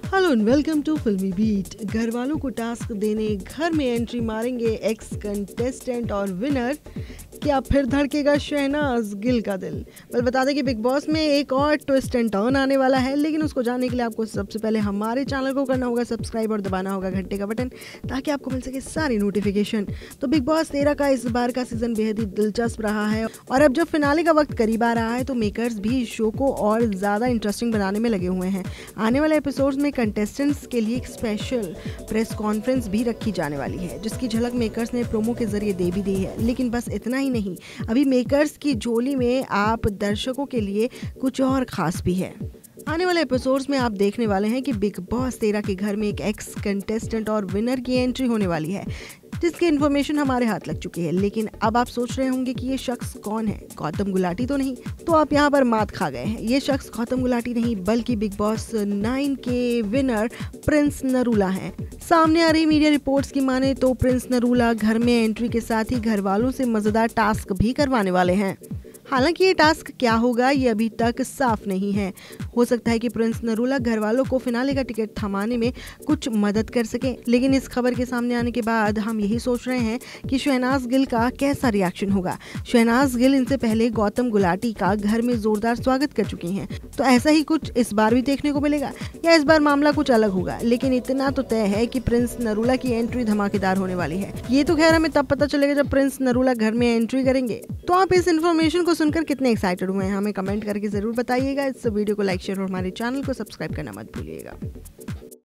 Hello and welcome to Filmibeat. घर वालों को टास्क देने घर में एंट्री मारेंगे एक्स कंटेस्टेंट और विनर। क्या फिर धड़केगा शहनाज गिल का दिल? बता दें कि बिग बॉस में एक और ट्विस्ट एंड टर्न आने वाला है, लेकिन उसको जानने के लिए आपको सबसे पहले हमारे चैनल को करना होगा सब्सक्राइब और दबाना होगा घंटे का बटन, ताकि आपको मिल सके सारी नोटिफिकेशन। तो बिग बॉस 13 का इस बार का सीजन बेहद ही दिलचस्प रहा है और अब जब फिनाले का वक्त करीब आ रहा है तो मेकर्स भी इस शो को और ज़्यादा इंटरेस्टिंग बनाने में लगे हुए हैं। आने वाले एपिसोड्स में कंटेस्टेंट्स के लिए एक स्पेशल प्रेस कॉन्फ्रेंस भी रखी जाने वाली है, जिसकी झलक मेकर्स ने प्रोमो के जरिए दे भी दी है। लेकिन बस इतना ही नहीं, अभी मेकर्स की झोली में आप दर्शकों के लिए कुछ और खास भी है। आने वाले एपिसोड्स में आप देखने वाले हैं कि बिग बॉस 13 के घर में एक एक्स कंटेस्टेंट और विनर की एंट्री होने वाली है, जिसकी इन्फॉर्मेशन हमारे हाथ लग चुकी है। लेकिन अब आप सोच रहे होंगे कि ये शख्स कौन है? गौतम गुलाटी तो नहीं? तो आप यहाँ पर मात खा गए हैं। ये शख्स गौतम गुलाटी नहीं, बल्कि बिग बॉस 9 के विनर प्रिंस नरूला हैं। सामने आ रही मीडिया रिपोर्ट्स की माने तो प्रिंस नरूला घर में एंट्री के साथ ही घर वालों से मजेदार टास्क भी करवाने वाले हैं। हालांकि ये टास्क क्या होगा ये अभी तक साफ नहीं है। हो सकता है कि प्रिंस नरूला घर वालों को फिनाले का टिकट थमाने में कुछ मदद कर सके, लेकिन इस खबर के सामने आने के बाद हम यही सोच रहे हैं कि शहनाज गिल का कैसा रिएक्शन होगा। शहनाज गिल इनसे पहले गौतम गुलाटी का घर में जोरदार स्वागत कर चुकी हैं, तो ऐसा ही कुछ इस बार भी देखने को मिलेगा या इस बार मामला कुछ अलग होगा। लेकिन इतना तो तय है कि प्रिंस नरूला की एंट्री धमाकेदार होने वाली है। ये तो खैर हमें तब पता चलेगा जब प्रिंस नरूला घर में एंट्री करेंगे। तो आप इस इन्फॉर्मेशन को सुनकर कितने एक्साइटेड हुए हैं हमें कमेंट करके जरूर बताइएगा। इस वीडियो को लाइक शेयर और हमारे चैनल को सब्सक्राइब करना मत भूलिएगा।